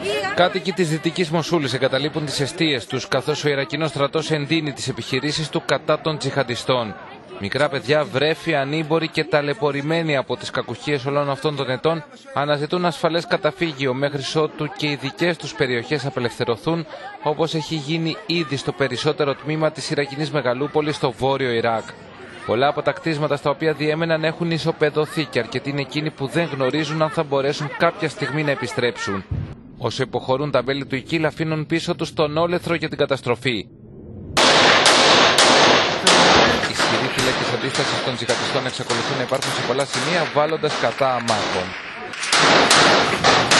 Κάτοικοι της Δυτικής Μοσούλης εγκαταλείπουν τις εστίες τους, καθώς ο Ιρακινός στρατός εντείνει τις επιχειρήσεις του κατά των τζιχαντιστών. Μικρά παιδιά, βρέφη, ανήμποροι και ταλαιπωρημένοι από τις κακουχίες όλων αυτών των ετών αναζητούν ασφαλές καταφύγιο μέχρι ότου και οι δικές τους περιοχές απελευθερωθούν, όπως έχει γίνει ήδη στο περισσότερο τμήμα της Ιρακινής μεγαλούπολης στο βόρειο Ιράκ. Πολλά από τα κτίσματα στα οποία διέμεναν έχουν ισοπεδωθεί και αρκετοί είναι εκείνοι που δεν γνωρίζουν αν θα μπορέσουν κάποια στιγμή να επιστρέψουν. Όσο υποχωρούν, τα μέλη του ΙΚΙΛ αφήνουν πίσω τους τον όλεθρο για την καταστροφή. Ισχυροί φύλακες αντίστασης των τζιχαντιστών εξακολουθούν να υπάρχουν σε πολλά σημεία, βάλλοντας κατά αμάχων.